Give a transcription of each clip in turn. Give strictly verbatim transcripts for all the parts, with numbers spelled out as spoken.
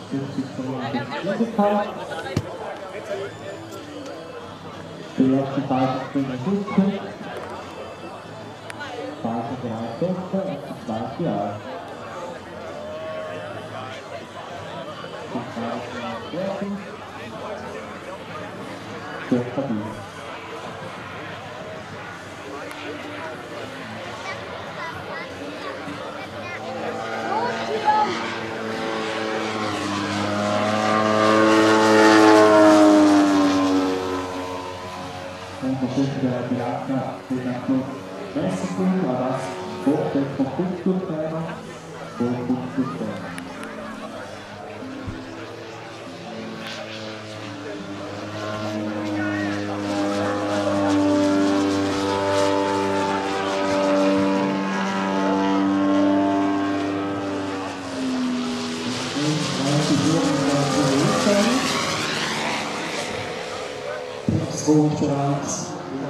Die ersten beiden Springen sitzen. Beide drei Sätze und die zweite auch. Die zweite fertig. Sehr stabil. Der Piazza steht am Schluss besser tun, aber das Vorteil vom Kunstflugträger vor Kunstflugträger. Bereits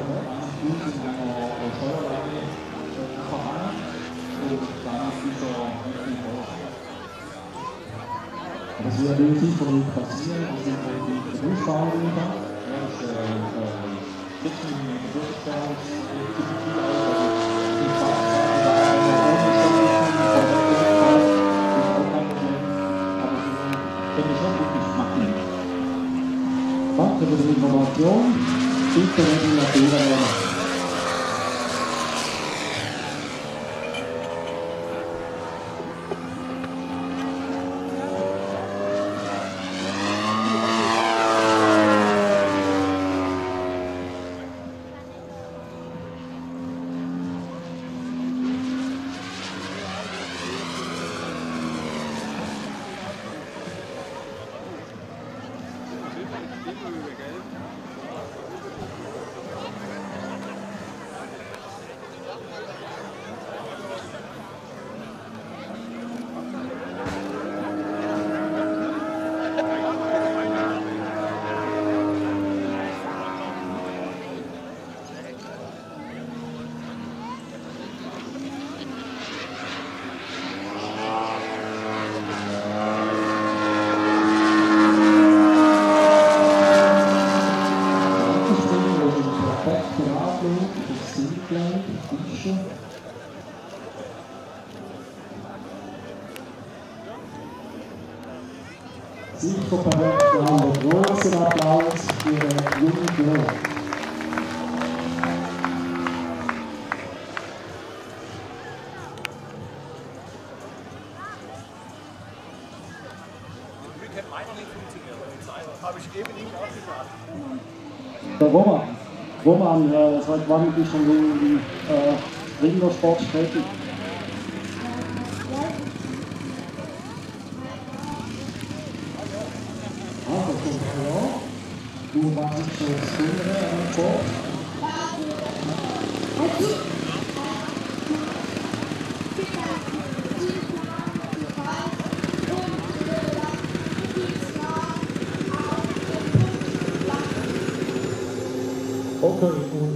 das wird nicht von passieren, wir sind die Berufsfahrer wieder. Das ist sitzen in der Berufsfahrer, danke für die Information. Bitte reden wir darüber. Sicher perfekt, einen großen Applaus für den jungen Björn. Der Roman, Roman äh, seit wann bist du schon im äh, Rindersport tätig? Du warst schon früher am Sport? Okay, und